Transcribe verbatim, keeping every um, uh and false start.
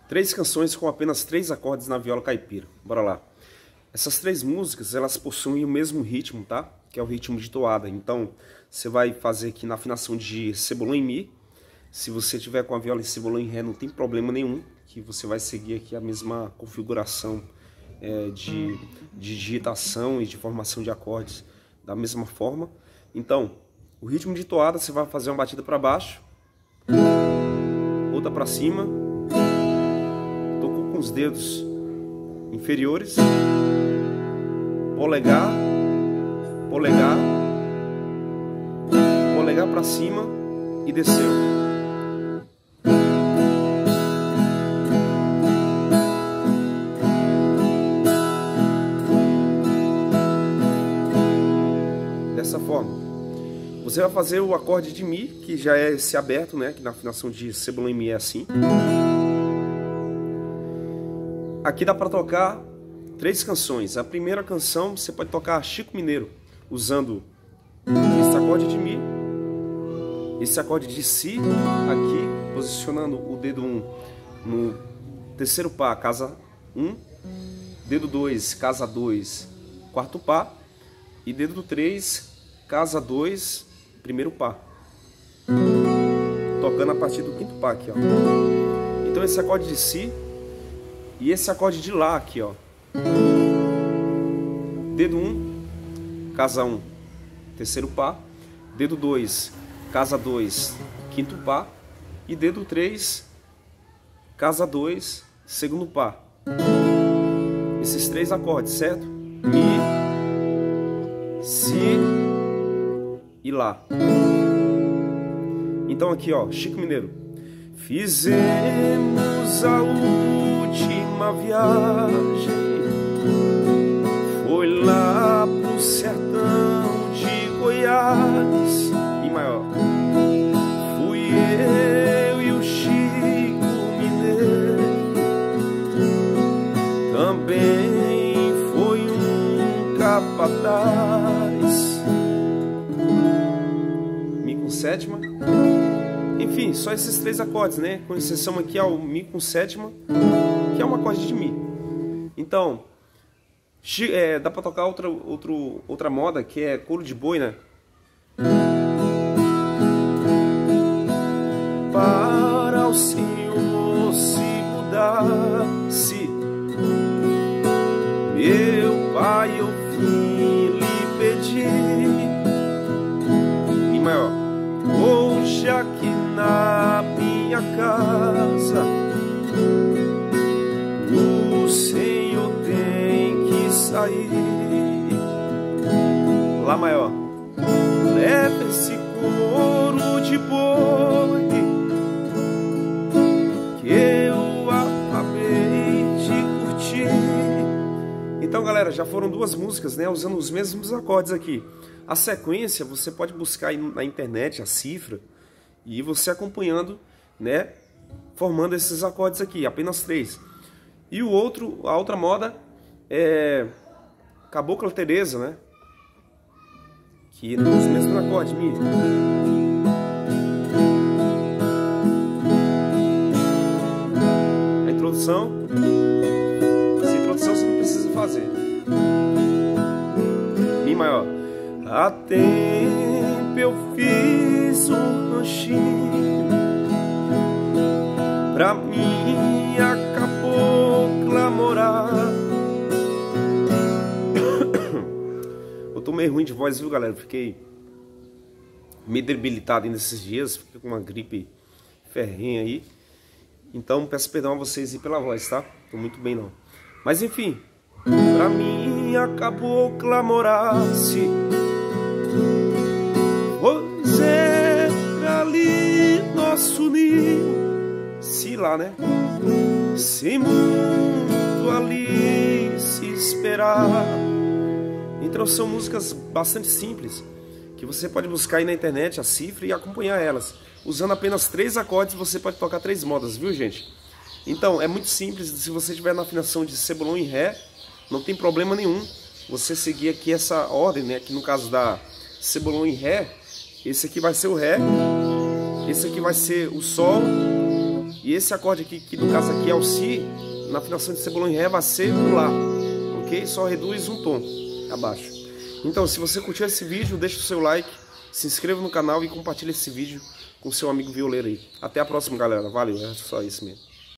Três canções com apenas três acordes na viola caipira. Bora lá. Essas três músicas, elas possuem o mesmo ritmo, tá? Que é o ritmo de toada. Então, você vai fazer aqui na afinação de cebolão em mi. Se você tiver com a viola em cebolão em ré, não tem problema nenhum, que você vai seguir aqui a mesma configuração é, de, de digitação e de formação de acordes da mesma forma. Então, o ritmo de toada, você vai fazer uma batida para baixo, outra para cima, tocou com os dedos inferiores, polegar, polegar, polegar para cima e desceu. Dessa forma, você vai fazer o acorde de mi, que já é esse aberto, né? Que na afinação de cebolão em mi é assim. Aqui dá para tocar três canções. A primeira canção você pode tocar Chico Mineiro, usando esse acorde de mi, esse acorde de si, aqui, posicionando o dedo um no terceiro pá, casa um, dedo dois, casa dois, quarto pá, e dedo três, casa dois, primeiro pá. Tocando a partir do quinto pá aqui, ó. Então esse acorde de si e esse acorde de lá aqui, ó. Dedo um, casa um, terceiro pá, dedo dois, casa dois, quinto pá, e dedo três, casa dois, segundo pá. Esses três acordes, certo? Mi, si e lá. Então aqui, ó, Chico Mineiro. Fizemos a última viagem, foi lá pro sertão de Goiás. Mi maior. Fui eu e o Chico Mineiro, também foi um capataz. Mi com sétima. Enfim, só esses três acordes, né? Com exceção aqui ao mi com sétima, que é um acorde de mi. Então, é, dá pra tocar outra, outro, outra moda, que é couro de boi, né? Para o Senhor se mudasse, meu pai, eu vim lhe pedir. Mi maior. Hoje aqui na minha casa o Senhor tem que sair. Lá maior. Leva esse couro de boi que eu acabei de curtir. Então, galera, já foram duas músicas, né, usando os mesmos acordes aqui. A sequência você pode buscar aí na internet a cifra e você acompanhando, né, formando esses acordes aqui, apenas três. E o outro, a outra moda é Cabocla Teresa, né, que nos mesmos acordes, mi. A introdução, essa introdução você não precisa fazer. Mi maior. Há tempo eu fiz um ranchinho pra minha cabocla morar. Eu tô meio ruim de voz, viu, galera? Fiquei meio debilitado nesses dias, fiquei com uma gripe ferrenha aí. Então peço perdão a vocês aí pela voz, tá? Tô muito bem não. Mas enfim, pra minha cabocla morasse, pois era ali nosso ninho. Se lá, né? Sem muito ali se esperar. Então são músicas bastante simples, que você pode buscar aí na internet a cifra e acompanhar elas. Usando apenas três acordes você pode tocar três modas, viu, gente? Então é muito simples. Se você estiver na afinação de cebolão em ré, não tem problema nenhum você seguir aqui essa ordem, né? Que no caso da cebolão em ré, esse aqui vai ser o ré, esse aqui vai ser o sol E esse acorde aqui, que no caso aqui é o Si, na afinação de Cebolão em Ré vai ser o Lá, ok? Só reduz um tom abaixo. Então, se você curtiu esse vídeo, deixa o seu like, se inscreva no canal e compartilhe esse vídeo com seu amigo violeiro aí. Até a próxima, galera. Valeu, é só isso mesmo.